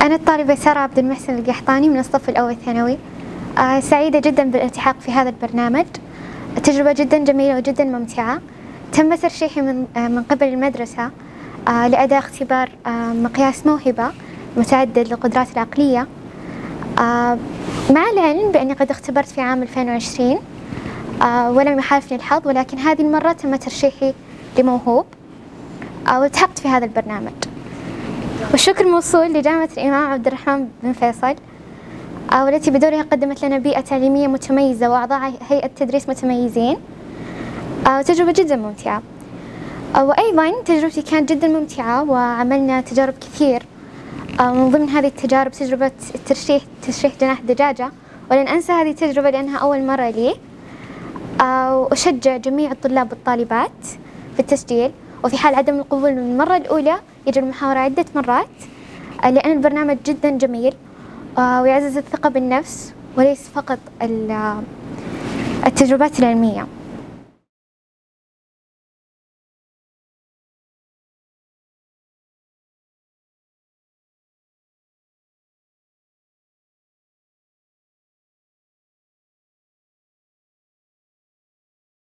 أنا الطالبة سارة عبد المحسن القحطاني من الصف الأول ثانوي. سعيدة جدا بالالتحاق في هذا البرنامج. تجربة جدا جميلة وجدا ممتعة. تم ترشيحي من قبل المدرسة لأداء اختبار مقياس موهبة متعدد للقدرات العقلية، مع العلم بأني قد اختبرت في عام 2020 ولم يحالفني الحظ، ولكن هذه المرة تم ترشيحي لموهوب والتحقت في هذا البرنامج. والشكر موصول لجامعة الإمام عبد الرحمن بن فيصل، والتي بدورها قدمت لنا بيئة تعليمية متميزة وأعضاء هيئة تدريس متميزين. تجربة جدا ممتعة. وأيضا تجربتي كانت جدا ممتعة، وعملنا تجارب كثير. من ضمن هذه التجارب تجربة تشريح جناح دجاجة، ولن أنسى هذه التجربة لأنها أول مرة لي. وأشجع جميع الطلاب والطالبات في التسجيل، وفي حال عدم القبول من المرة الأولى يجري المحاورة عدة مرات، لأن البرنامج جدا جميل ويعزز الثقة بالنفس وليس فقط التجربات العلمية.